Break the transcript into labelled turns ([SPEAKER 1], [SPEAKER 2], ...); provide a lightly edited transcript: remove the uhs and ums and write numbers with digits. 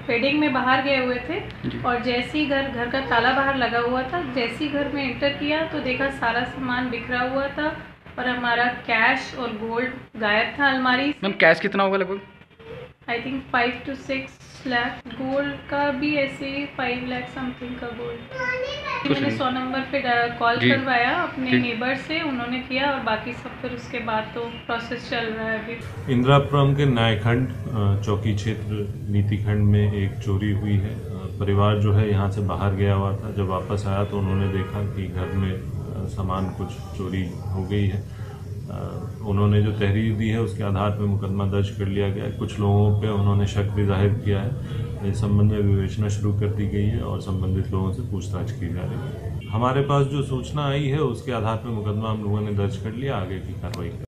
[SPEAKER 1] Wedding में बाहर गए हुए थे और जैसे ही घर का ताला बाहर लगा हुआ था, जैसे ही घर में एंटर किया तो देखा सारा सामान बिखरा हुआ था और हमारा कैश और गोल्ड गायब था अलमारी से।
[SPEAKER 2] मैम कैश कितना होगा लगभग?
[SPEAKER 1] I think 5 to 6 lakh. Gold का भी ऐसे ही 5 लाख समथिंग का गोल्ड। मैंने 100 नंबर पे कॉल करवाया अपने नेबर से, उन्होंने किया और बाकी सब फिर उसके बाद तो प्रोसेस चल रहा है अभी।
[SPEAKER 3] इंदिरापुरम के न्यायखंड चौकी क्षेत्र नीति खंड में एक चोरी हुई है। परिवार जो है यहाँ से बाहर गया हुआ था, जब वापस आया तो उन्होंने देखा कि घर में सामान कुछ चोरी हो गई है। उन्होंने जो तहरीर दी है उसके आधार पर मुकदमा दर्ज कर लिया गया है। कुछ लोगों पे उन्होंने शक भी जाहिर किया है। इस संबंध में विवेचना शुरू कर दी गई है और संबंधित लोगों से पूछताछ की जा रही है। हमारे पास जो सूचना आई है उसके आधार पर मुकदमा हम लोगों ने दर्ज कर लिया, आगे की कार्रवाई